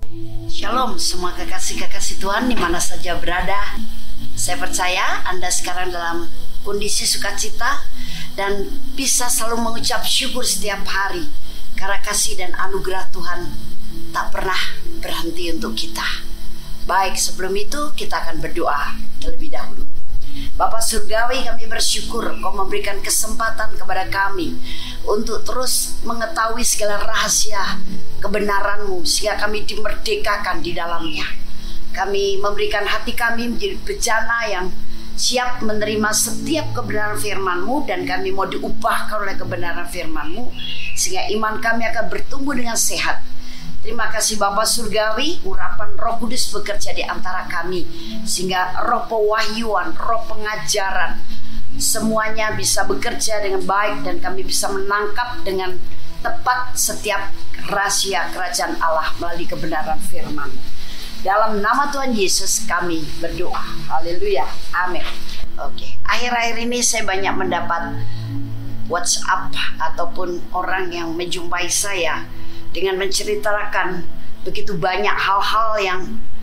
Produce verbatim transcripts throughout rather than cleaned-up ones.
Shalom semua kekasih-kekasih Tuhan di mana saja berada. Saya percaya Anda sekarang dalam kondisi sukacita dan bisa selalu mengucap syukur setiap hari karena kasih dan anugerah Tuhan tak pernah berhenti untuk kita. Baik, sebelum itu kita akan berdoa terlebih dahulu. Bapa Surgawi, kami bersyukur Kau memberikan kesempatan kepada kami untuk terus mengetahui segala rahasia kebenaran-Mu sehingga kami dimerdekakan di dalamnya. Kami memberikan hati kami menjadi bejana yang siap menerima setiap kebenaran firman-Mu, dan kami mau diubahkan oleh kebenaran firman-Mu sehingga iman kami akan bertumbuh dengan sehat. Terima kasih Bapa Surgawi, urapan Roh Kudus bekerja di antara kami sehingga roh pewahyuan, roh pengajaran semuanya bisa bekerja dengan baik dan kami bisa menangkap dengan tepat setiap rahasia kerajaan Allah melalui kebenaran firman. Dalam nama Tuhan Yesus kami berdoa. Haleluya. Amin. Oke, akhir-akhir ini saya banyak mendapat WhatsApp ataupun orang yang menjumpai saya dengan menceritakan begitu banyak hal-hal yang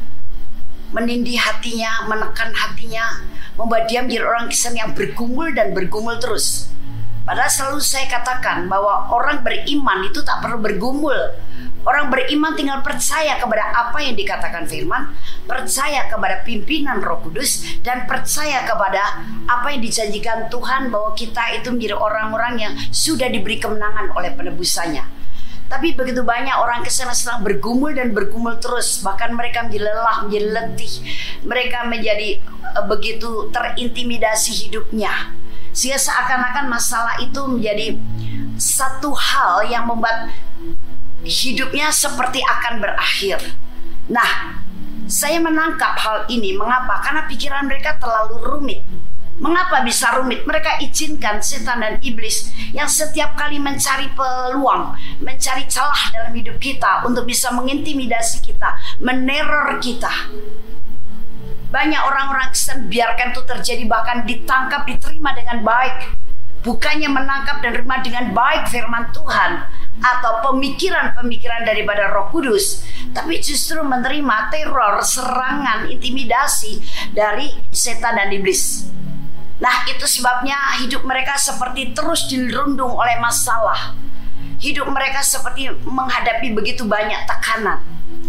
menindih hatinya, menekan hatinya, membuat dia menjadi orang Kristen yang bergumul dan bergumul terus. Padahal selalu saya katakan bahwa orang beriman itu tak perlu bergumul. Orang beriman tinggal percaya kepada apa yang dikatakan firman, percaya kepada pimpinan Roh Kudus, dan percaya kepada apa yang dijanjikan Tuhan bahwa kita itu menjadi orang-orang yang sudah diberi kemenangan oleh penebusannya. Tapi begitu banyak orang Kristen sedang bergumul dan bergumul terus. Bahkan mereka menjadi lelah, menjadi letih. Mereka menjadi uh, begitu terintimidasi hidupnya, sehingga seakan-akan masalah itu menjadi satu hal yang membuat hidupnya seperti akan berakhir. Nah, saya menangkap hal ini. Mengapa? Karena pikiran mereka terlalu rumit. Mengapa bisa rumit? Mereka izinkan setan dan iblis yang setiap kali mencari peluang, mencari celah dalam hidup kita untuk bisa mengintimidasi kita, meneror kita. Banyak orang-orang Kristen biarkan itu terjadi, bahkan ditangkap, diterima dengan baik. Bukannya menangkap dan terima dengan baik firman Tuhan atau pemikiran-pemikiran daripada Roh Kudus, tapi justru menerima teror, serangan, intimidasi dari setan dan iblis. Nah, itu sebabnya hidup mereka seperti terus dirundung oleh masalah. Hidup mereka seperti menghadapi begitu banyak tekanan.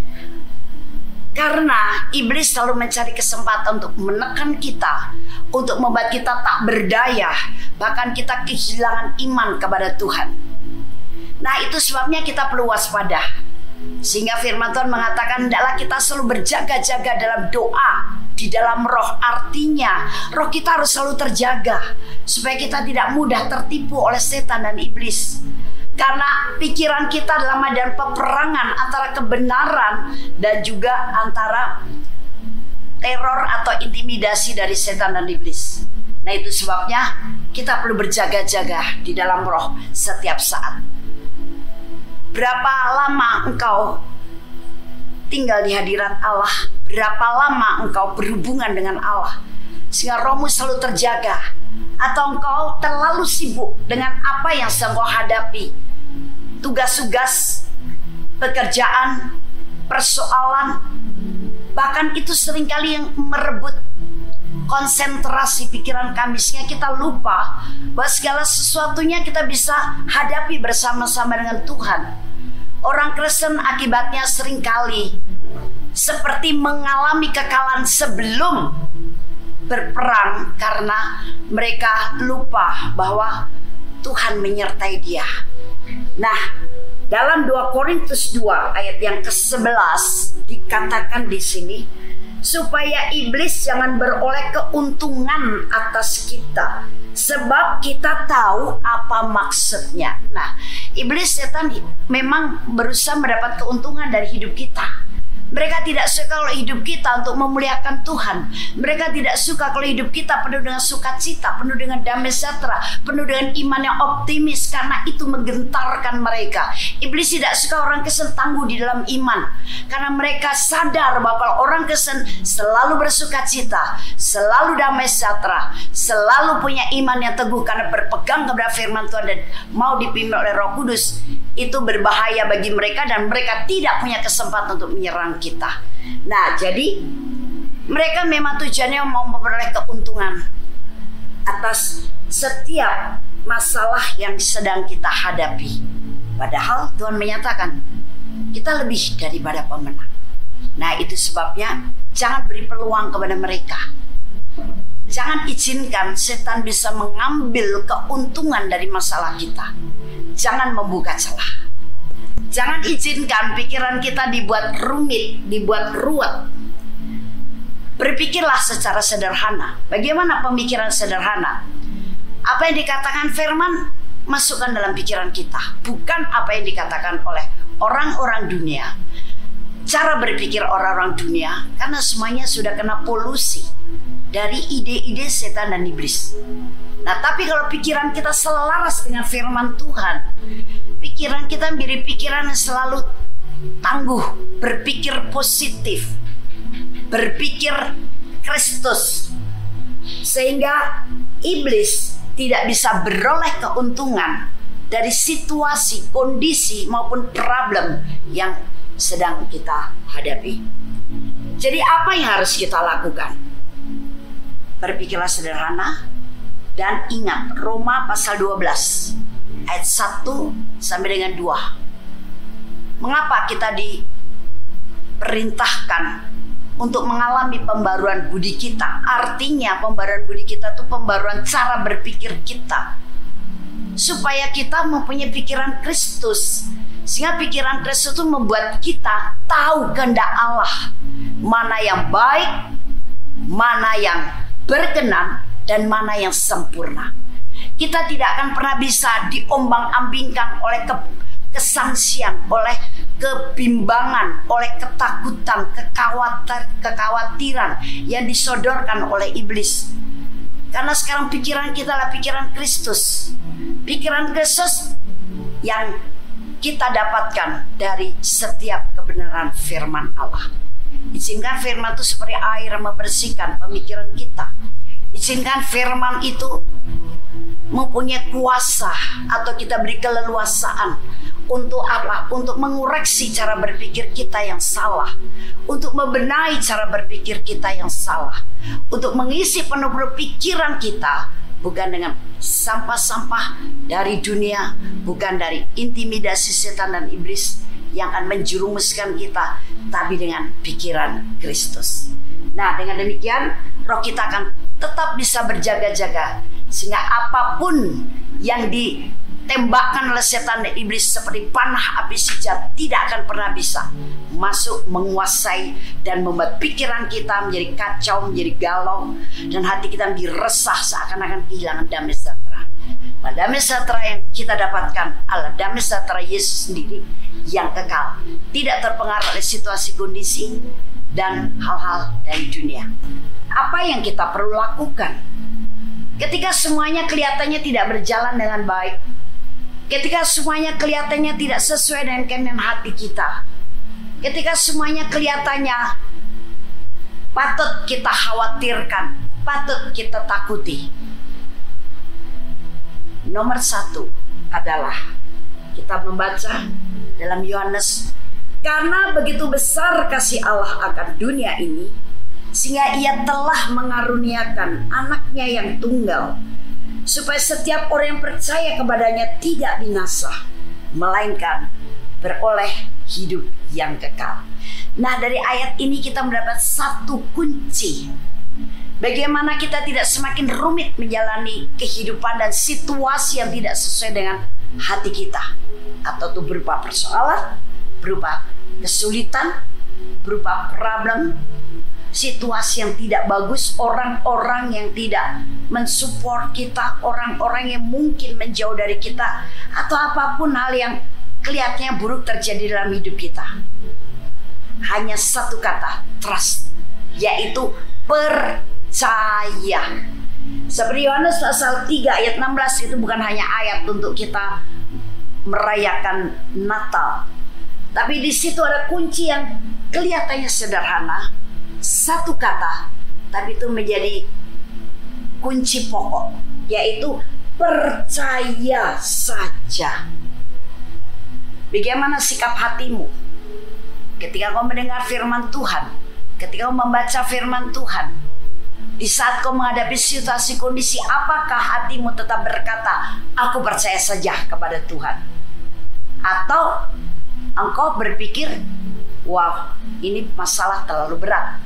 Karena iblis selalu mencari kesempatan untuk menekan kita, untuk membuat kita tak berdaya, bahkan kita kehilangan iman kepada Tuhan. Nah, itu sebabnya kita perlu waspada. Sehingga firman Tuhan mengatakan hendaklah kita selalu berjaga-jaga dalam doa, di dalam roh. Artinya roh kita harus selalu terjaga supaya kita tidak mudah tertipu oleh setan dan iblis. Karena pikiran kita dalam medan peperangan antara kebenaran dan juga antara teror atau intimidasi dari setan dan iblis. Nah, itu sebabnya kita perlu berjaga-jaga di dalam roh setiap saat. Berapa lama engkau tinggal di hadirat Allah? Berapa lama engkau berhubungan dengan Allah sehingga rohmu selalu terjaga? Atau engkau terlalu sibuk dengan apa yang sedang kau hadapi? Tugas-tugas, pekerjaan, persoalan, bahkan itu seringkali yang merebut konsentrasi pikiran kami sehingga kita lupa bahwa segala sesuatunya kita bisa hadapi bersama-sama dengan Tuhan. Orang Kristen akibatnya seringkali seperti mengalami kekalahan sebelum berperang karena mereka lupa bahwa Tuhan menyertai dia. Nah, dalam dua Korintus dua ayat yang ke sebelas dikatakan di sini, supaya iblis jangan beroleh keuntungan atas kita, sebab kita tahu apa maksudnya. Nah, iblis setan memang berusaha mendapat keuntungan dari hidup kita. Mereka tidak suka kalau hidup kita untuk memuliakan Tuhan. Mereka tidak suka kalau hidup kita penuh dengan sukacita, penuh dengan damai sejahtera, penuh dengan iman yang optimis, karena itu menggentarkan mereka. Iblis tidak suka orang Kristen tangguh di dalam iman, karena mereka sadar bahwa kalau orang Kristen selalu bersukacita, selalu damai sejahtera, selalu punya iman yang teguh karena berpegang kepada firman Tuhan dan mau dipimpin oleh Roh Kudus, itu berbahaya bagi mereka dan mereka tidak punya kesempatan untuk menyerang kita. Nah, jadi mereka memang tujuannya mau memperoleh keuntungan atas setiap masalah yang sedang kita hadapi. Padahal Tuhan menyatakan kita lebih daripada pemenang. Nah, itu sebabnya jangan beri peluang kepada mereka. Jangan izinkan setan bisa mengambil keuntungan dari masalah kita. Jangan membuka celah. Jangan izinkan pikiran kita dibuat rumit, dibuat ruwet. Berpikirlah secara sederhana. Bagaimana pemikiran sederhana? Apa yang dikatakan firman, masukkan dalam pikiran kita. Bukan apa yang dikatakan oleh orang-orang dunia. Cara berpikir orang-orang dunia, karena semuanya sudah kena polusi dari ide-ide setan dan iblis. Nah, tapi kalau pikiran kita selaras dengan firman Tuhan, pikiran kita menjadi pikiran yang selalu tangguh, berpikir positif, berpikir Kristus, sehingga iblis tidak bisa beroleh keuntungan dari situasi, kondisi maupun problem yang sedang kita hadapi. Jadi apa yang harus kita lakukan? Berpikirlah sederhana dan ingat Roma pasal dua belas ayat satu sampai dengan dua. Mengapa kita diperintahkan untuk mengalami pembaruan budi kita? Artinya pembaruan budi kita itu pembaruan cara berpikir kita, supaya kita mempunyai pikiran Kristus. Sehingga pikiran Kristus itu membuat kita tahu kehendak Allah, mana yang baik, mana yang berkenan, dan mana yang sempurna. Kita tidak akan pernah bisa diombang-ambingkan oleh ke kesangsian, oleh kebimbangan, oleh ketakutan, kekhawatir, kekhawatiran yang disodorkan oleh iblis. Karena sekarang pikiran kita adalah pikiran Kristus. Pikiran Kristus yang kita dapatkan dari setiap kebenaran firman Allah. Izinkan firman itu seperti air yang membersihkan pemikiran kita. Izinkan firman itu mempunyai kuasa, atau kita beri keleluasaan untuk apa? Untuk mengoreksi cara berpikir kita yang salah, untuk membenahi cara berpikir kita yang salah, untuk mengisi penuh-penuh pikiran kita bukan dengan sampah-sampah dari dunia, bukan dari intimidasi setan dan iblis yang akan menjerumuskan kita, tapi dengan pikiran Kristus. Nah, dengan demikian roh kita akan tetap bisa berjaga-jaga, sehingga apapun yang ditembakkan oleh setan dan iblis seperti panah api sijat tidak akan pernah bisa masuk, menguasai, dan membuat pikiran kita menjadi kacau, menjadi galau, dan hati kita menjadi resah seakan-akan kehilangan damai sejahtera. Nah, damai sejahtera yang kita dapatkan adalah damai sejahtera Yesus sendiri yang kekal, tidak terpengaruh oleh situasi, kondisi, dan hal-hal dari dunia. Apa yang kita perlu lakukan ketika semuanya kelihatannya tidak berjalan dengan baik, ketika semuanya kelihatannya tidak sesuai dengan keinginan hati kita, ketika semuanya kelihatannya patut kita khawatirkan, patut kita takuti? Nomor satu adalah kita membaca dalam Yohanes, karena begitu besar kasih Allah akan dunia ini, sehingga ia telah mengaruniakan anaknya yang tunggal, supaya setiap orang yang percaya kepadanya tidak binasa, melainkan beroleh hidup yang kekal. Nah, dari ayat ini kita mendapat satu kunci bagaimana kita tidak semakin rumit menjalani kehidupan dan situasi yang tidak sesuai dengan hati kita, atau itu berupa persoalan, berupa kesulitan, berupa problem, situasi yang tidak bagus, orang-orang yang tidak mensupport kita, orang-orang yang mungkin menjauh dari kita, atau apapun hal yang kelihatannya buruk terjadi dalam hidup kita. hanya satu kata, trust, yaitu percaya. Seperti Yohanes pasal tiga ayat enam belas, itu bukan hanya ayat untuk kita merayakan Natal, tapi di situ ada kunci yang kelihatannya sederhana, satu kata, tapi itu menjadi kunci pokok, yaitu percaya saja. Bagaimana sikap hatimu ketika kau mendengar firman Tuhan, ketika kau membaca firman Tuhan? Di saat kau menghadapi situasi kondisi, apakah hatimu tetap berkata, aku percaya saja kepada Tuhan? Atau engkau berpikir, wow, ini masalah terlalu berat,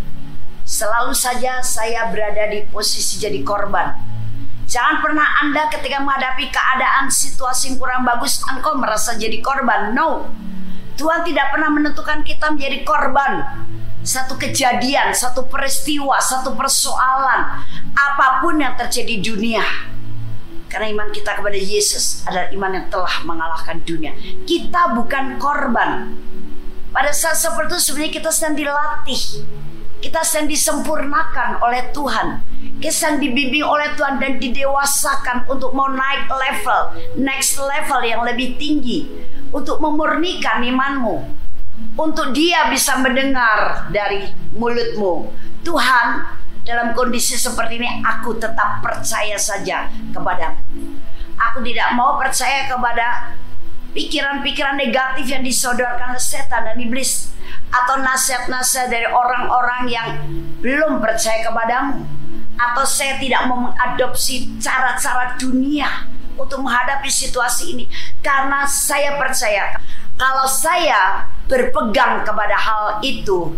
selalu saja saya berada di posisi jadi korban. Jangan pernah Anda ketika menghadapi keadaan situasi yang kurang bagus, engkau merasa jadi korban. No, Tuhan tidak pernah menentukan kita menjadi korban. Satu kejadian, satu peristiwa, satu persoalan, apapun yang terjadi di dunia, karena iman kita kepada Yesus adalah iman yang telah mengalahkan dunia. Kita bukan korban. Pada saat seperti itu sebenarnya kita sedang dilatih, kita sedang disempurnakan oleh Tuhan, kita sedang dibimbing oleh Tuhan dan didewasakan untuk mau naik level, next level yang lebih tinggi, untuk memurnikan imanmu, untuk Dia bisa mendengar dari mulutmu, Tuhan, dalam kondisi seperti ini aku tetap percaya saja kepadamu. Aku tidak mau percaya kepada pikiran-pikiran negatif yang disodorkan oleh setan dan iblis, atau nasihat-nasihat dari orang-orang yang belum percaya kepadamu. Atau saya tidak mau mengadopsi cara-cara dunia untuk menghadapi situasi ini, karena saya percaya kalau saya berpegang kepada hal itu,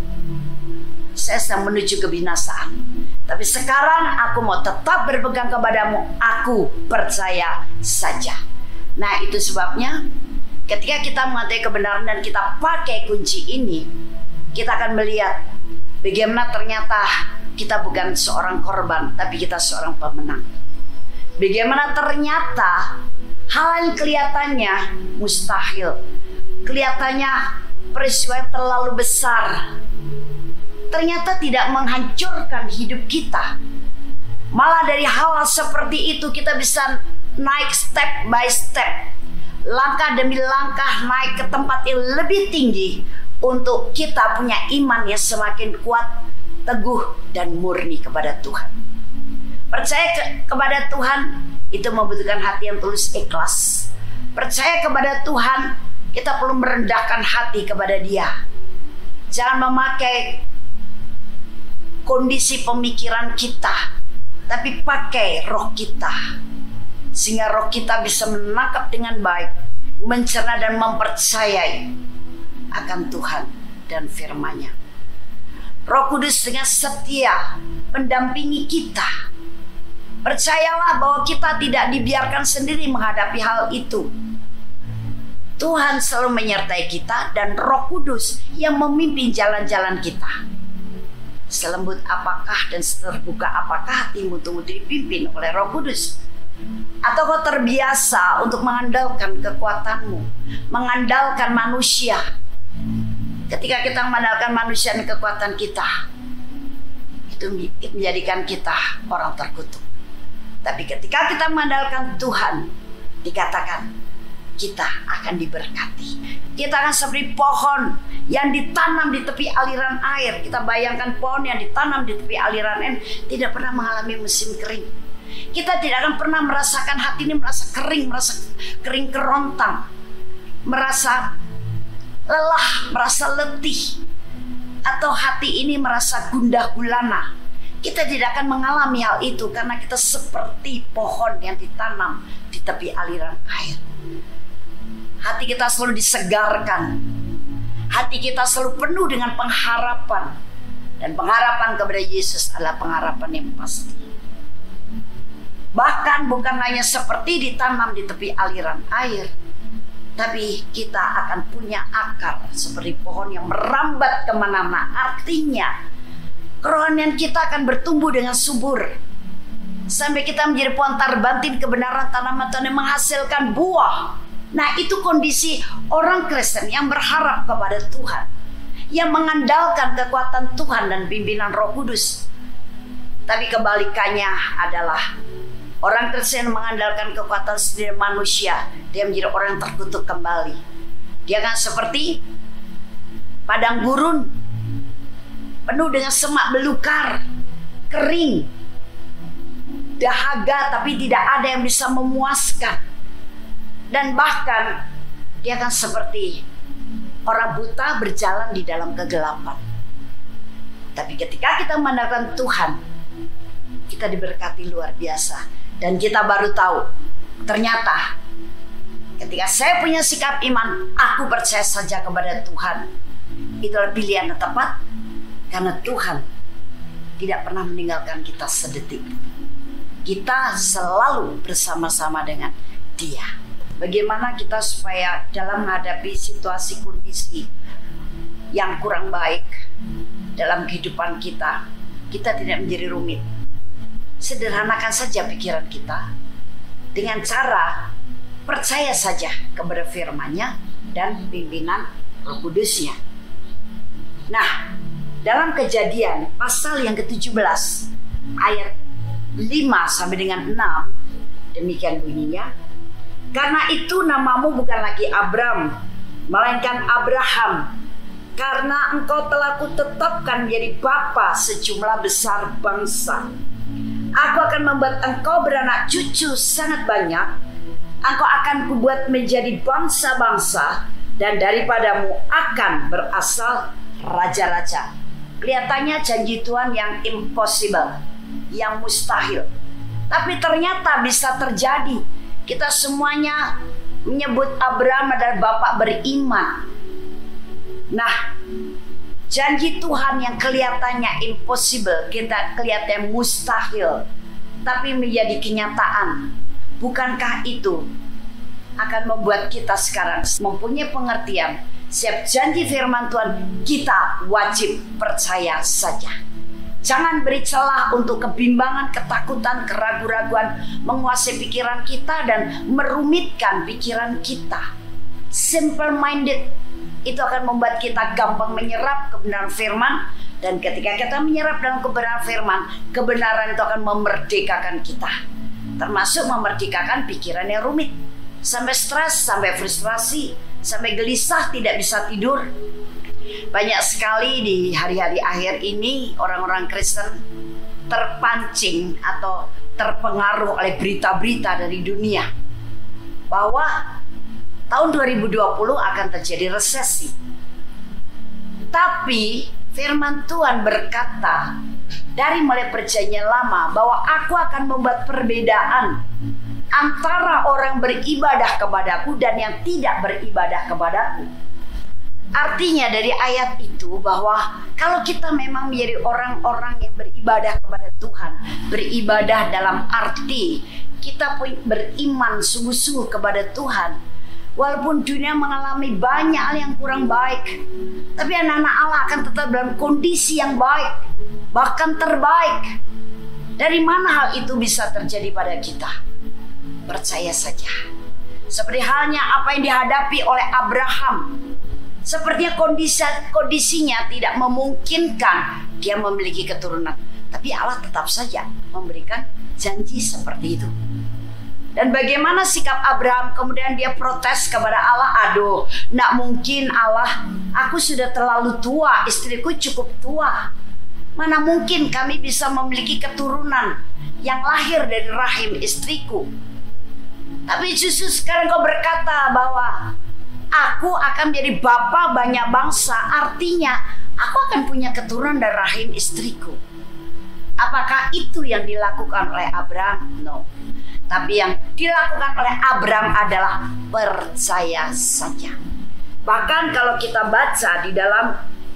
saya sedang menuju kebinasaan. Tapi sekarang aku mau tetap berpegang kepadamu, aku percaya saja. Nah, itu sebabnya ketika kita mengetahui kebenaran dan kita pakai kunci ini, kita akan melihat bagaimana ternyata kita bukan seorang korban, tapi kita seorang pemenang. Bagaimana ternyata hal yang kelihatannya mustahil, kelihatannya peristiwa yang terlalu besar, ternyata tidak menghancurkan hidup kita. Malah dari hal seperti itu kita bisa naik step by step, langkah demi langkah naik ke tempat yang lebih tinggi, untuk kita punya iman yang semakin kuat, teguh, dan murni kepada Tuhan. Percaya ke kepada Tuhan itu membutuhkan hati yang tulus, ikhlas. Percaya kepada Tuhan, kita perlu merendahkan hati kepada Dia. Jangan memakai kondisi pemikiran kita, tapi pakai roh kita, sehingga roh kita bisa menangkap dengan baik, mencerna dan mempercayai akan Tuhan dan firman-Nya. Roh Kudus dengan setia mendampingi kita. Percayalah bahwa kita tidak dibiarkan sendiri menghadapi hal itu. Tuhan selalu menyertai kita, dan Roh Kudus yang memimpin jalan-jalan kita. Selembut apakah dan seterbuka apakah hatimu untuk dipimpin oleh Roh Kudus? Atau kau terbiasa untuk mengandalkan kekuatanmu, mengandalkan manusia? Ketika kita mengandalkan manusia dan kekuatan kita, itu menjadikan kita orang terkutuk. Tapi ketika kita mengandalkan Tuhan, dikatakan kita akan diberkati. Kita akan seperti pohon yang ditanam di tepi aliran air. Kita bayangkan pohon yang ditanam di tepi aliran air tidak pernah mengalami musim kering. Kita tidak akan pernah merasakan hati ini merasa kering, merasa kering kerontang, merasa lelah, merasa letih, atau hati ini merasa gundah gulana. Kita tidak akan mengalami hal itu karena kita seperti pohon yang ditanam di tepi aliran air. Hati kita selalu disegarkan, hati kita selalu penuh dengan pengharapan, dan pengharapan kepada Yesus adalah pengharapan yang pasti. Bahkan bukan hanya seperti ditanam di tepi aliran air, tapi kita akan punya akar seperti pohon yang merambat kemana-mana. Artinya kerohanian kita akan bertumbuh dengan subur sampai kita menjadi pohon tarbantin kebenaran, tanaman yang menghasilkan buah. Nah, itu kondisi orang Kristen yang berharap kepada Tuhan, yang mengandalkan kekuatan Tuhan dan pimpinan Roh Kudus. Tapi kebalikannya adalah orang Kristen mengandalkan kekuatan sendiri manusia, dia menjadi orang yang terkutuk kembali. Dia akan seperti padang gurun penuh dengan semak belukar, kering, dahaga, tapi tidak ada yang bisa memuaskan. Dan bahkan dia akan seperti orang buta berjalan di dalam kegelapan. Tapi ketika kita mengandalkan Tuhan, kita diberkati luar biasa. Dan kita baru tahu, ternyata ketika saya punya sikap iman, aku percaya saja kepada Tuhan, itulah pilihan yang tepat. Karena Tuhan tidak pernah meninggalkan kita sedetik. Kita selalu bersama-sama dengan Dia. Bagaimana kita supaya dalam menghadapi situasi kondisi yang kurang baik dalam kehidupan kita, kita tidak menjadi rumit. Sederhanakan saja pikiran kita dengan cara percaya saja kepada firman-Nya dan pimpinan Roh Kudus-Nya. Nah, dalam Kejadian pasal yang ke tujuh belas ayat lima sampai dengan enam, demikian bunyinya. Karena itu namamu bukan lagi Abram, melainkan Abraham, karena engkau telah kutetapkan menjadi bapa sejumlah besar bangsa. Aku akan membuat engkau beranak cucu sangat banyak. Engkau akan kubuat menjadi bangsa-bangsa, dan daripadamu akan berasal raja-raja. Kelihatannya janji Tuhan yang impossible, yang mustahil. Tapi ternyata bisa terjadi. Kita semuanya menyebut Abraham adalah bapak beriman. Nah, janji Tuhan yang kelihatannya impossible, kita kelihatannya mustahil, tapi menjadi kenyataan. Bukankah itu akan membuat kita sekarang mempunyai pengertian, setiap janji firman Tuhan kita wajib percaya saja. Jangan beri celah untuk kebimbangan, ketakutan, keraguan-raguan menguasai pikiran kita dan merumitkan pikiran kita. Simple minded itu akan membuat kita gampang menyerap kebenaran firman, dan ketika kita menyerap dalam kebenaran firman, kebenaran itu akan memerdekakan kita, termasuk memerdekakan pikiran yang rumit, sampai stres, sampai frustrasi, sampai gelisah, tidak bisa tidur. Banyak sekali di hari-hari akhir ini orang-orang Kristen terpancing atau terpengaruh oleh berita-berita dari dunia bahwa tahun dua ribu dua puluh akan terjadi resesi. Tapi firman Tuhan berkata dari mulai perjanjian lama bahwa aku akan membuat perbedaan antara orang beribadah kepadaku dan yang tidak beribadah kepadaku. Artinya dari ayat itu bahwa kalau kita memang menjadi orang-orang yang beribadah kepada Tuhan, beribadah dalam arti kita beriman sungguh-sungguh kepada Tuhan, walaupun dunia mengalami banyak hal yang kurang baik, tapi anak-anak Allah akan tetap dalam kondisi yang baik, bahkan terbaik. Dari mana hal itu bisa terjadi pada kita? Percaya saja. Seperti halnya apa yang dihadapi oleh Abraham. Sepertinya kondisi, kondisinya tidak memungkinkan dia memiliki keturunan, tapi Allah tetap saja memberikan janji seperti itu. Dan bagaimana sikap Abraham? Kemudian dia protes kepada Allah, aduh, nak mungkin Allah, aku sudah terlalu tua, istriku cukup tua, mana mungkin kami bisa memiliki keturunan yang lahir dari rahim istriku. Tapi justru sekarang kau berkata bahwa aku akan menjadi bapa banyak bangsa, artinya aku akan punya keturunan dari rahim istriku. Apakah itu yang dilakukan oleh Abraham? No. Tapi yang dilakukan oleh Abraham adalah percaya saja. Bahkan kalau kita baca di dalam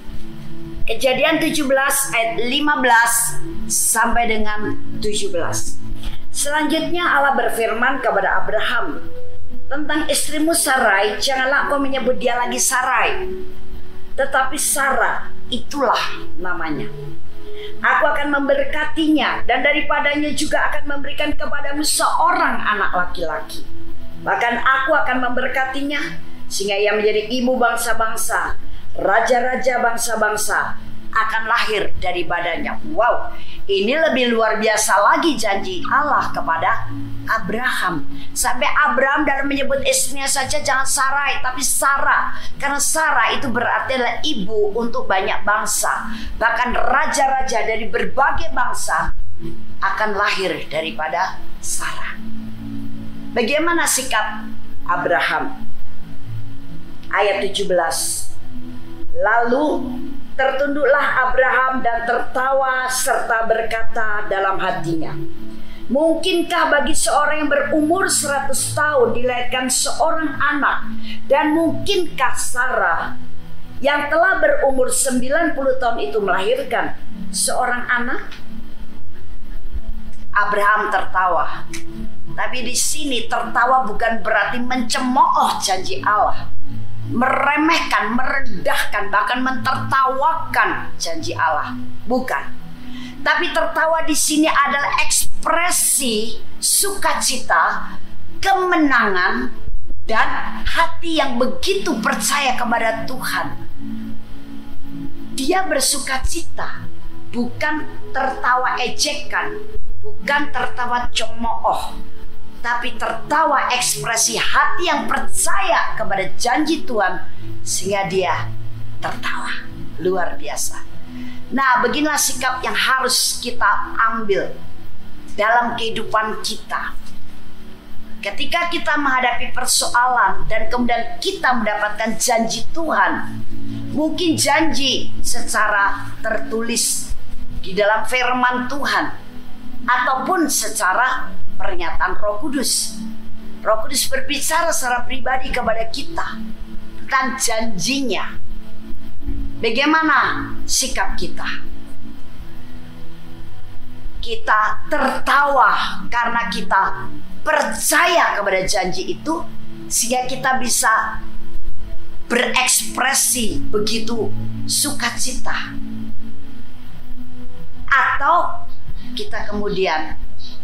Kejadian tujuh belas ayat lima belas sampai dengan tujuh belas. Selanjutnya Allah berfirman kepada Abraham tentang istrimu Sarai, janganlah kau menyebut dia lagi Sarai, tetapi Sarah, itulah namanya. Aku akan memberkatinya, dan daripadanya juga akan memberikan kepadamu seorang anak laki-laki. Bahkan aku akan memberkatinya, sehingga ia menjadi ibu bangsa-bangsa. raja-raja bangsa-bangsa akan lahir dari badannya. Wow, ini lebih luar biasa lagi janji Allah kepada Abraham. Sampai Abraham dalam menyebut istrinya saja jangan Sarai, tapi Sarah. Karena Sarah itu berarti adalah ibu untuk banyak bangsa. Bahkan raja-raja dari berbagai bangsa akan lahir daripada Sarah. Bagaimana sikap Abraham? Ayat tujuh belas. Lalu tertunduklah Abraham dan tertawa serta berkata dalam hatinya, mungkinkah bagi seorang yang berumur seratus tahun dilahirkan seorang anak? Dan mungkinkah Sarah yang telah berumur sembilan puluh tahun itu melahirkan seorang anak? Abraham tertawa. Tapi di sini tertawa bukan berarti mencemooh janji Allah, meremehkan, merendahkan, bahkan mentertawakan janji Allah. Bukan. Tapi tertawa di sini adalah ekspresi sukacita, kemenangan, dan hati yang begitu percaya kepada Tuhan. Dia bersukacita, bukan tertawa ejekan, bukan tertawa cemooh, tapi tertawa ekspresi hati yang percaya kepada janji Tuhan, sehingga dia tertawa. Luar biasa. Nah, beginilah sikap yang harus kita ambil dalam kehidupan kita. Ketika kita menghadapi persoalan dan kemudian kita mendapatkan janji Tuhan, mungkin janji secara tertulis di dalam firman Tuhan, ataupun secara pernyataan Roh Kudus. Roh Kudus berbicara secara pribadi kepada kita tentang janjinya. Bagaimana sikap kita? Kita tertawa karena kita percaya kepada janji itu, sehingga kita bisa berekspresi begitu sukacita. Atau kita kemudian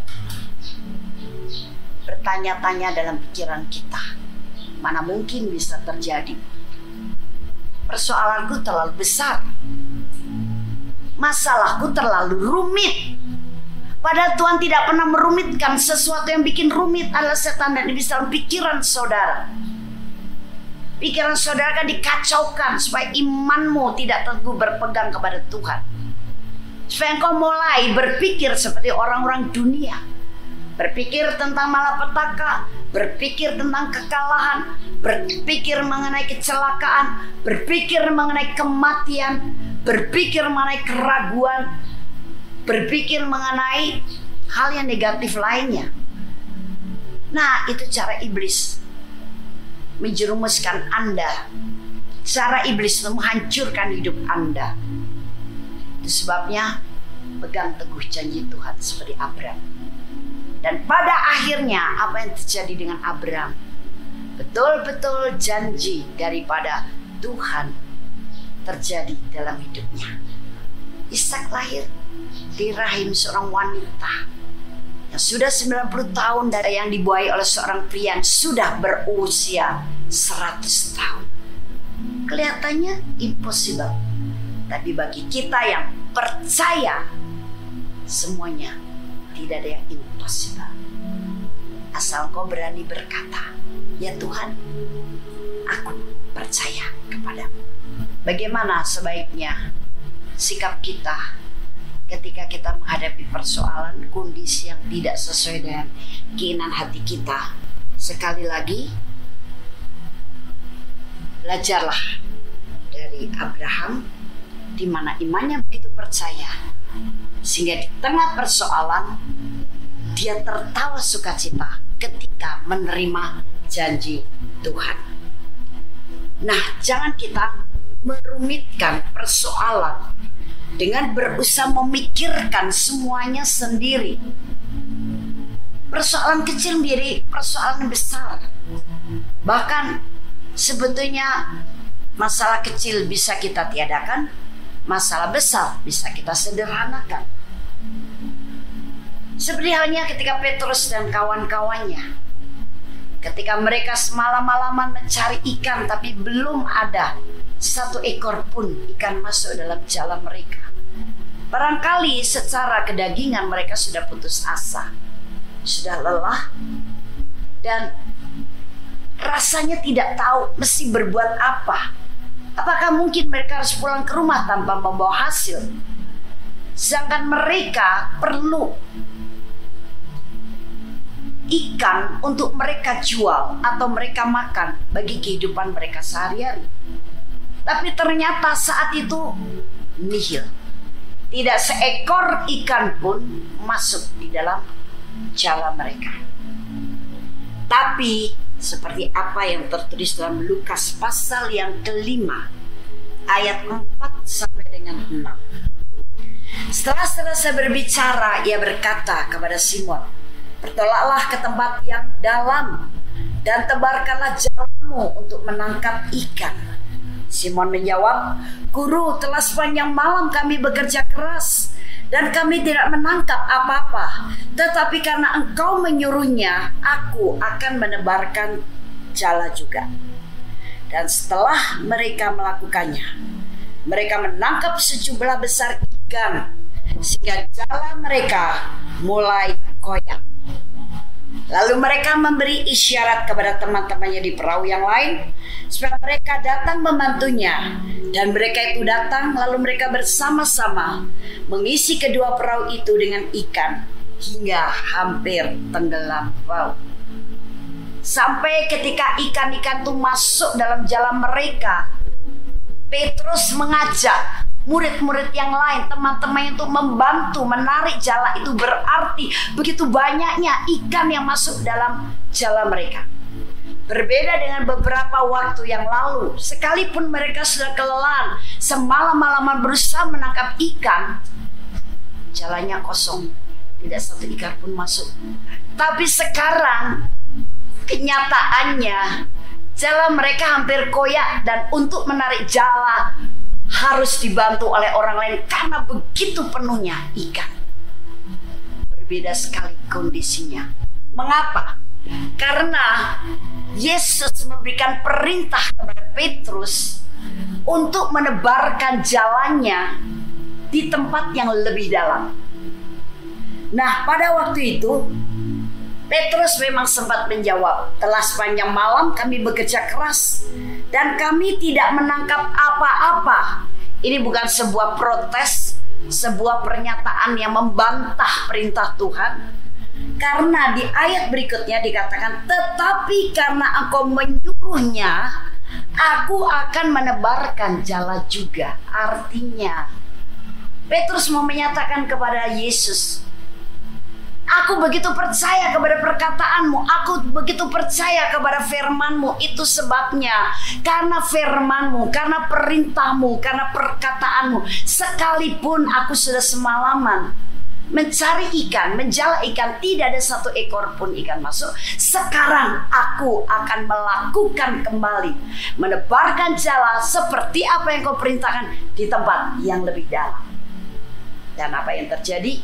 bertanya-tanya dalam pikiran kita, mana mungkin bisa terjadi? Persoalanku terlalu besar, masalahku terlalu rumit. Padahal Tuhan tidak pernah merumitkan. Sesuatu yang bikin rumit adalah setan dan iblis dalam pikiran saudara. Pikiran saudara kan dikacaukan supaya imanmu tidak teguh berpegang kepada Tuhan, supaya engkau mulai berpikir seperti orang-orang dunia, berpikir tentang malapetaka, berpikir tentang kekalahan, berpikir mengenai kecelakaan, berpikir mengenai kematian, berpikir mengenai keraguan, berpikir mengenai hal yang negatif lainnya. Nah, itu cara iblis menjerumuskan Anda. Cara iblis untuk menghancurkan hidup Anda. Itu sebabnya pegang teguh janji Tuhan seperti Abraham. Dan pada akhirnya apa yang terjadi dengan Abraham? Betul-betul janji daripada Tuhan terjadi dalam hidupnya. Ishak lahir di rahim seorang wanita yang sudah sembilan puluh tahun, dari yang dibuai oleh seorang pria yang sudah berusia seratus tahun. Kelihatannya impossible. Tapi bagi kita yang percaya, semuanya tidak ada yang impossible. Asal kau berani berkata, ya Tuhan, aku percaya kepadamu. Bagaimana sebaiknya sikap kita ketika kita menghadapi persoalan, kondisi yang tidak sesuai dengan keinginan hati kita? Sekali lagi, belajarlah dari Abraham, di mana imannya begitu percaya, sehingga di tengah persoalan dia tertawa sukacita ketika menerima janji Tuhan. Nah, jangan kita merumitkan persoalan dengan berusaha memikirkan semuanya sendiri. Persoalan kecil menjadi persoalan besar. Bahkan sebetulnya masalah kecil bisa kita tiadakan, masalah besar bisa kita sederhanakan. Seperti halnya ketika Petrus dan kawan-kawannya, ketika mereka semalam-malaman mencari ikan tapi belum ada satu ekor pun ikan masuk dalam jala mereka. Barangkali secara kedagingan mereka sudah putus asa, sudah lelah, dan rasanya tidak tahu mesti berbuat apa. Apakah mungkin mereka harus pulang ke rumah tanpa membawa hasil? Sedangkan mereka perlu ikan untuk mereka jual atau mereka makan bagi kehidupan mereka sehari-hari. Tapi ternyata saat itu nihil. Tidak seekor ikan pun masuk di dalam jala mereka. Tapi seperti apa yang tertulis dalam Lukas pasal yang kelima ayat empat sampai dengan enam. Setelah selesai berbicara, ia berkata kepada Simon, "Bertolaklah ke tempat yang dalam dan tebarkanlah jalamu untuk menangkap ikan." Simon menjawab, "Guru, telah sepanjang malam kami bekerja keras dan kami tidak menangkap apa-apa. Tetapi karena engkau menyuruhnya, aku akan menebarkan jala juga." Dan setelah mereka melakukannya, mereka menangkap sejumlah besar ikan sehingga jala mereka mulai koyak. Lalu mereka memberi isyarat kepada teman-temannya di perahu yang lain supaya mereka datang membantunya. Dan mereka itu datang, lalu mereka bersama-sama mengisi kedua perahu itu dengan ikan hingga hampir tenggelam laut. Sampai ketika ikan-ikan itu masuk dalam jala mereka, Petrus mengajak murid-murid yang lain, teman-teman itu membantu menarik jala itu. Berarti begitu banyaknya ikan yang masuk dalam jala mereka. Berbeda dengan beberapa waktu yang lalu, sekalipun mereka sudah kelelahan, semalam-malaman berusaha menangkap ikan, jalanya kosong, tidak satu ikan pun masuk. Tapi sekarang kenyataannya jala mereka hampir koyak, dan untuk menarik jala harus dibantu oleh orang lain karena begitu penuhnya ikan. Berbeda sekali kondisinya. Mengapa? Karena Yesus memberikan perintah kepada Petrus untuk menebarkan jalannya di tempat yang lebih dalam. Nah, pada waktu itu Petrus memang sempat menjawab, "Telah sepanjang malam kami bekerja keras dan kami tidak menangkap apa-apa." Ini bukan sebuah protes, sebuah pernyataan yang membantah perintah Tuhan. Karena di ayat berikutnya dikatakan, "Tetapi karena engkau menyuruhnya, aku akan menebarkan jala juga." Artinya Petrus mau menyatakan kepada Yesus, "Aku begitu percaya kepada perkataanmu, aku begitu percaya kepada firmanmu. Itu sebabnya karena firmanmu, karena perintahmu, karena perkataanmu, sekalipun aku sudah semalaman mencari ikan, menjala ikan, tidak ada satu ekor pun ikan masuk. Sekarang aku akan melakukan kembali, menebarkan jala seperti apa yang kau perintahkan di tempat yang lebih dalam." Dan apa yang terjadi?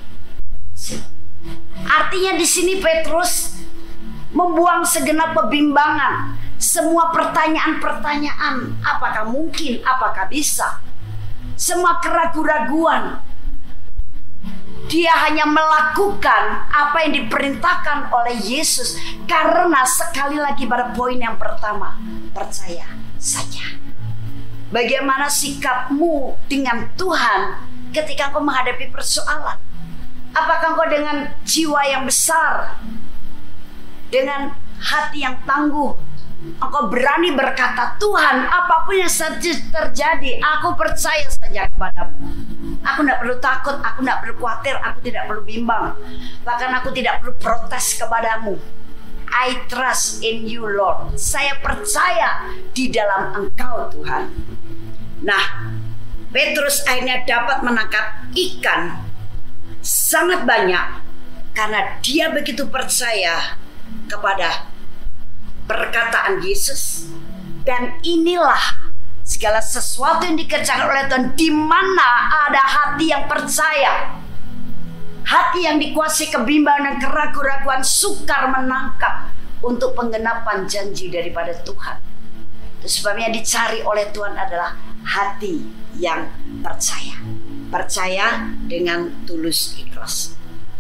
Artinya di sini Petrus membuang segenap kebimbangan, semua pertanyaan-pertanyaan, apakah mungkin, apakah bisa, semua keraguan-raguan. Dia hanya melakukan apa yang diperintahkan oleh Yesus karena sekali lagi pada poin yang pertama, percaya saja. Bagaimana sikapmu dengan Tuhan ketika engkau menghadapi persoalan? Apakah engkau dengan jiwa yang besar, dengan hati yang tangguh, engkau berani berkata, "Tuhan, apapun yang terjadi, aku percaya saja kepadamu. Aku tidak perlu takut, aku tidak perlu khawatir, aku tidak perlu bimbang. Bahkan aku tidak perlu protes kepadamu. I trust in you, Lord. Saya percaya di dalam Engkau, Tuhan." Nah, Petrus akhirnya dapat menangkap ikan sangat banyak karena dia begitu percaya kepada perkataan Yesus. Dan inilah segala sesuatu yang dikerjakan oleh Tuhan, di mana ada hati yang percaya, hati yang dikuasai kebimbangan dan keraguan-raguan, sukar menangkap untuk penggenapan janji daripada Tuhan. Sebabnya dicari oleh Tuhan adalah hati yang percaya. Percaya dengan tulus ikhlas.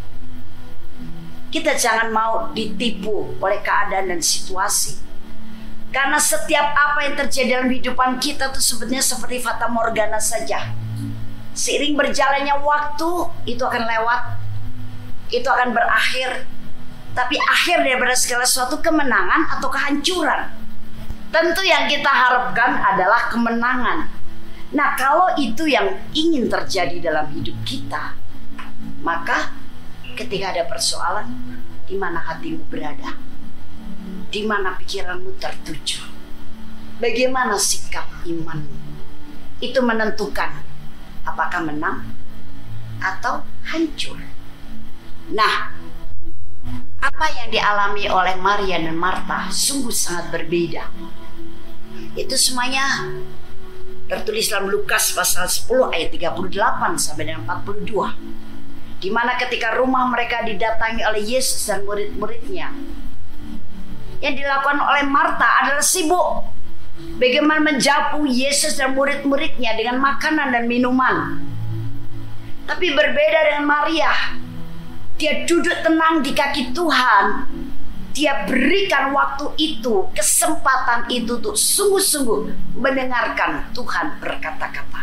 Kita jangan mau ditipu oleh keadaan dan situasi. Karena setiap apa yang terjadi dalam kehidupan kita itu sebetulnya seperti fata morgana saja. Seiring berjalannya waktu, itu akan lewat, itu akan berakhir. Tapi akhir daripada segala sesuatu kemenangan atau kehancuran. Tentu yang kita harapkan adalah kemenangan. Nah, kalau itu yang ingin terjadi dalam hidup kita, maka ketika ada persoalan, di mana hatimu berada? Di mana pikiranmu tertuju? Bagaimana sikap imanmu? Itu menentukan apakah menang atau hancur. Nah, apa yang dialami oleh Maria dan Marta sungguh sangat berbeda. Itu semuanya tertulis dalam Lukas pasal sepuluh ayat tiga puluh delapan sampai dengan empat puluh dua. Di mana ketika rumah mereka didatangi oleh Yesus dan murid-muridnya, yang dilakukan oleh Marta adalah sibuk bagaimana menjamu Yesus dan murid-muridnya dengan makanan dan minuman. Tapi berbeda dengan Maria, dia duduk tenang di kaki Tuhan. Dia berikan waktu itu, kesempatan itu untuk sungguh-sungguh mendengarkan Tuhan berkata-kata.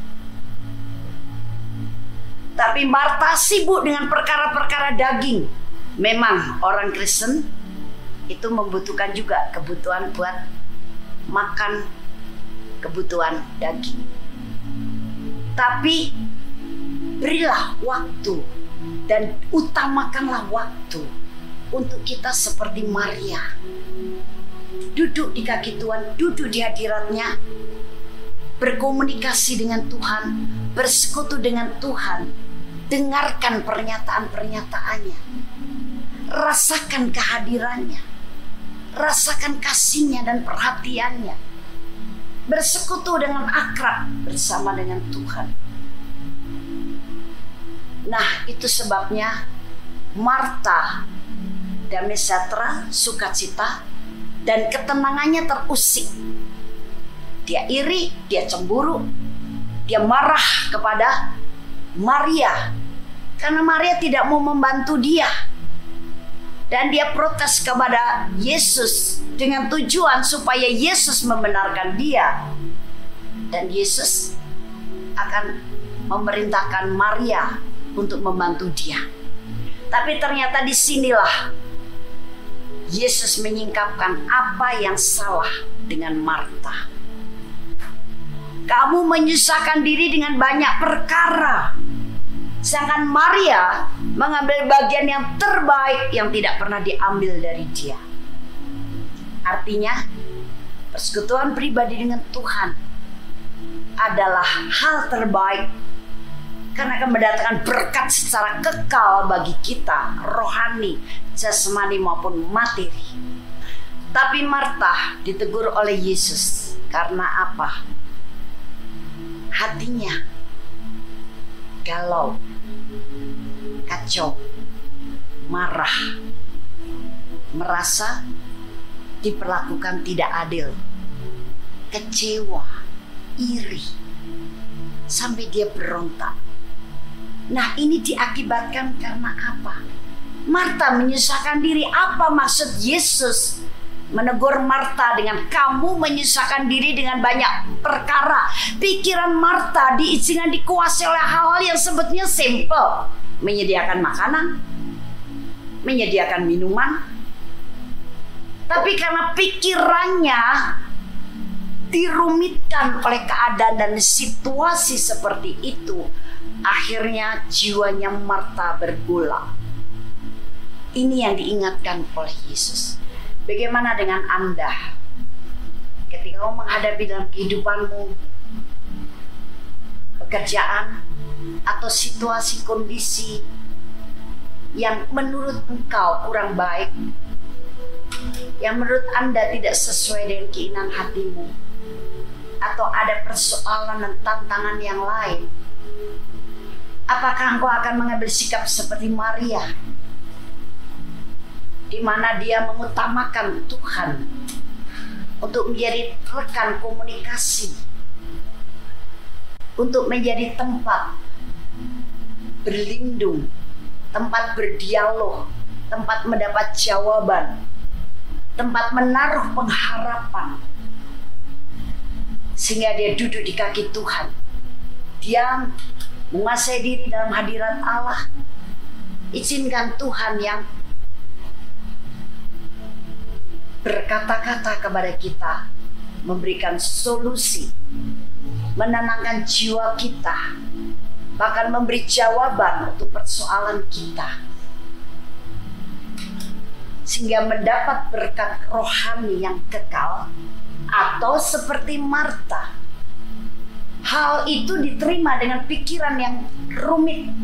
Tapi Marta sibuk dengan perkara-perkara daging. Memang orang Kristen itu membutuhkan juga kebutuhan buat makan kebutuhan daging. Tapi berilah waktu dan utamakanlah waktu untuk kita seperti Maria. Duduk di kaki Tuhan, duduk di hadiratnya, berkomunikasi dengan Tuhan, bersekutu dengan Tuhan, dengarkan pernyataan-pernyataannya, rasakan kehadirannya, rasakan kasihnya dan perhatiannya, bersekutu dengan akrab bersama dengan Tuhan. Nah, itu sebabnya Marta damai sejahtera, sukacita, dan ketenangannya terusik. Dia iri, dia cemburu, dia marah kepada Maria karena Maria tidak mau membantu dia. Dan dia protes kepada Yesus dengan tujuan supaya Yesus membenarkan dia. Dan Yesus akan memerintahkan Maria untuk membantu dia. Tapi ternyata disinilah Yesus menyingkapkan apa yang salah dengan Marta. Kamu menyusahkan diri dengan banyak perkara, sedangkan Maria mengambil bagian yang terbaik yang tidak pernah diambil dari dia. Artinya, persekutuan pribadi dengan Tuhan adalah hal terbaik karena akan mendatangkan berkat secara kekal bagi kita, rohani, jasmani maupun materi. Tapi Marta ditegur oleh Yesus karena apa? Hatinya galau, kacau, marah, merasa diperlakukan tidak adil, kecewa, iri, sampai dia berontak. Nah, ini diakibatkan karena apa? Marta menyusahkan diri. Apa maksud Yesus menegur Marta dengan kamu menyusahkan diri dengan banyak perkara? Pikiran Marta diizinkan dikuasai oleh hal-hal yang sebetulnya simple. Menyediakan makanan, menyediakan minuman. Tapi karena pikirannya dirumitkan oleh keadaan dan situasi seperti itu, akhirnya jiwanya Marta bergolak. Ini yang diingatkan oleh Yesus. Bagaimana dengan Anda? Ketika kamu menghadapi dalam kehidupanmu pekerjaan atau situasi kondisi yang menurut engkau kurang baik, yang menurut Anda tidak sesuai dengan keinginan hatimu, atau ada persoalan dan tantangan yang lain, apakah engkau akan mengambil sikap seperti Maria, di mana dia mengutamakan Tuhan untuk menjadi rekan komunikasi, untuk menjadi tempat berlindung, tempat berdialog, tempat mendapat jawaban, tempat menaruh pengharapan, sehingga dia duduk di kaki Tuhan, diam, menguasai diri dalam hadirat Allah. Izinkan Tuhan yang berkata-kata kepada kita, memberikan solusi, menenangkan jiwa kita, bahkan memberi jawaban untuk persoalan kita, sehingga mendapat berkat rohani yang kekal. Atau seperti Marta, hal itu diterima dengan pikiran yang rumit,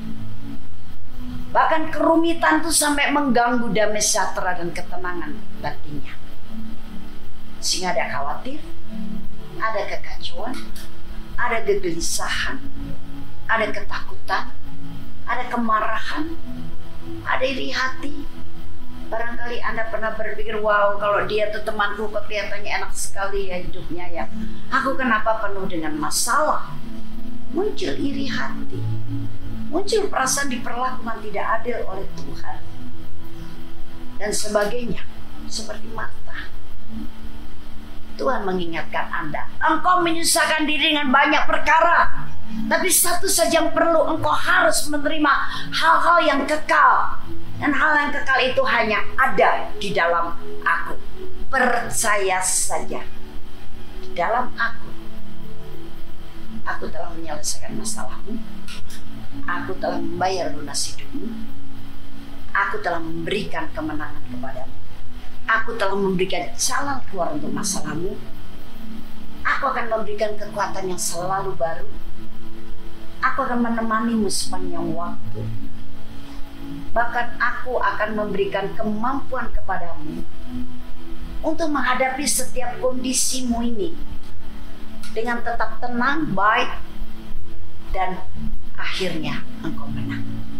bahkan kerumitan itu sampai mengganggu damai sejahtera dan ketenangan batinnya, sehingga ada khawatir, ada kekacauan, ada kegelisahan, ada ketakutan, ada kemarahan, ada iri hati. Barangkali Anda pernah berpikir, wow, kalau dia tuh temanku kok kelihatannya enak sekali ya hidupnya ya. Aku kenapa penuh dengan masalah? Muncul iri hati, muncul perasaan diperlakukan tidak adil oleh Tuhan, dan sebagainya. Seperti Marta, Tuhan mengingatkan Anda, engkau menyusahkan diri dengan banyak perkara, tapi satu saja yang perlu, engkau harus menerima hal-hal yang kekal. Dan hal yang kekal itu hanya ada di dalam aku. Percaya saja, di dalam aku, aku telah menyelesaikan masalahmu, aku telah membayar lunas hidupmu, aku telah memberikan kemenangan kepadamu, aku telah memberikan jalan keluar untuk masalahmu, aku akan memberikan kekuatan yang selalu baru, aku akan menemanimu sepanjang waktu. Bahkan aku akan memberikan kemampuan kepadamu untuk menghadapi setiap kondisimu ini dengan tetap tenang, baik, dan akhirnya engkau menang.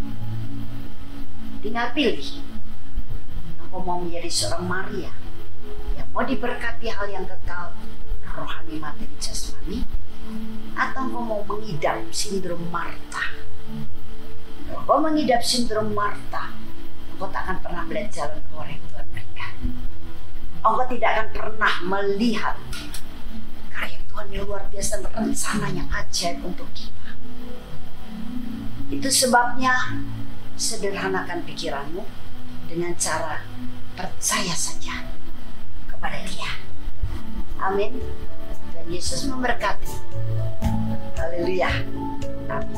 Tinggal pilih, engkau mau menjadi seorang Maria yang mau diberkati hal yang kekal, rohani, materi, jasmani, atau engkau mau mengidap sindrom Marta. Kalau kau mengidap sindrom Marta, engkau tak akan pernah melihat jalan keluar yang Tuhan berikan. Engkau tidak akan pernah melihat karya Tuhan yang luar biasa, rencana yang ajaib untuk kita. Itu sebabnya sederhanakan pikiranmu dengan cara percaya saja kepada Dia. Amin. Dan Yesus memberkati. Haleluya. Amin.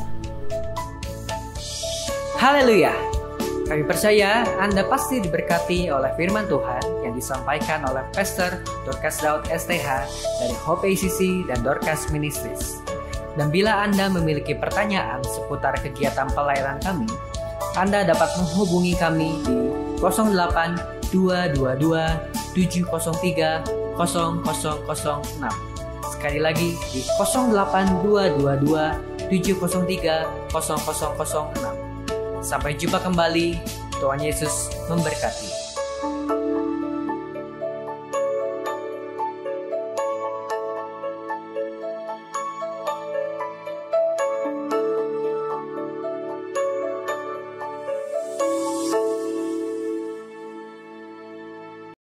Haleluya. Kami percaya Anda pasti diberkati oleh firman Tuhan yang disampaikan oleh Pastor Dorcas Daud S T H dari Hope A C C dan Dorcas Ministries. Dan bila Anda memiliki pertanyaan seputar kegiatan pelayanan kami, Anda dapat menghubungi kami di nol delapan dua dua dua tujuh nol tiga nol nol nol enam. Sekali lagi di nol delapan dua dua dua tujuh nol tiga nol nol nol enam. Sampai jumpa kembali. Tuhan Yesus memberkati.